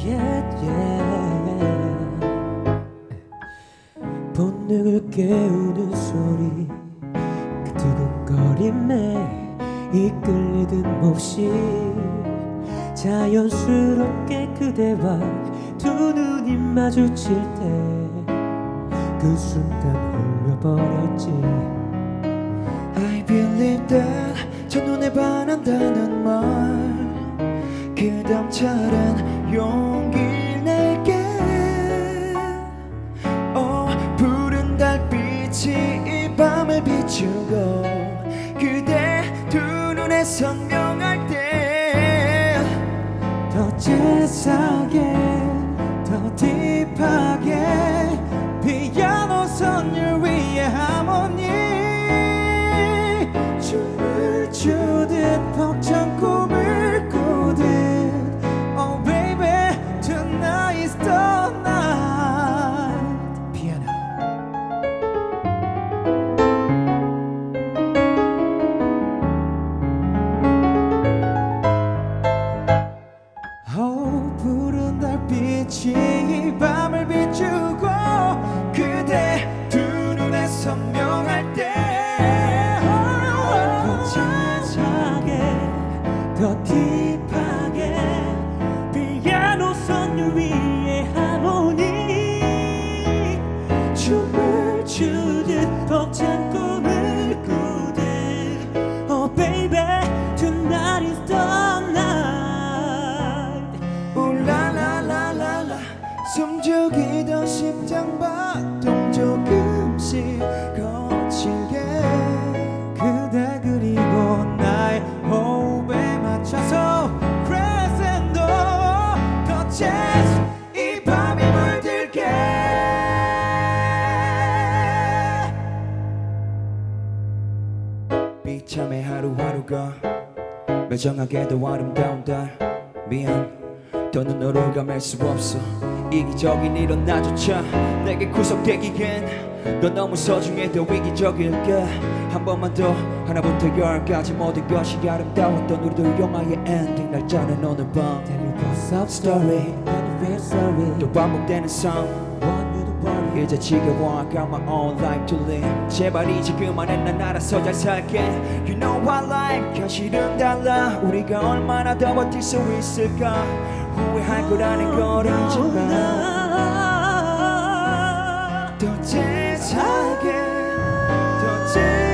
yeah, yeah. 본능을 깨우는 소리, 그 두근거림에 이끌리듯 몹시 자연스럽게 그대와 두 눈이 마주칠 때 그 순간 홀려버렸지. I believe that 첫눈에 반한다는 말 그 담찰한 용기를 내게 푸른 달빛이 이 밤을 비추고 그대 두 눈에 선명할 때 더 재사하게 더 딥하게 피아노 선율 위에 하모니 춤을 추듯 벅찬 꿈을 꾸듯 Oh baby tonight's the night. 피아노 푸른 달빛이 이 밤을 비추고 그대 두 눈에 선명할 때 더 진하게 더 딥하게 피아노 선율 위에 하모니 춤을 추듯 벅찬 꿈을 꾸듯 Oh baby tonight is the night. 울랄랄랄랄라 숨죽이던 심장 박동 조금씩 거칠게 그대 그리고 나의 호흡에 맞춰서 crescendo 더 jazz 이 밤이 물들게. 비참해 하루하루가 매정하게도 아름다운 달 미안 더는 너를 감을 수 없어 이기적인 이런 나조차 내게 구속되기엔 넌 너무 소중해 더 위기적일게 한 번만 더 하나부터 열까지 모든 것이 아름다웠던 우리들 영화의 엔딩 날짜는 오늘 밤 Tell you what's up story 나는 feel sorry 또 반복되는 삶 Want you to worry 이제 지겨워 I got my own life to live 제발 이제 그만해 난 알아서 잘 살게 You know our life 현실은 달라 우리가 얼마나 더 버틸 수 있을까 후회할 거라는 걸 알지만 더 재차게 더 재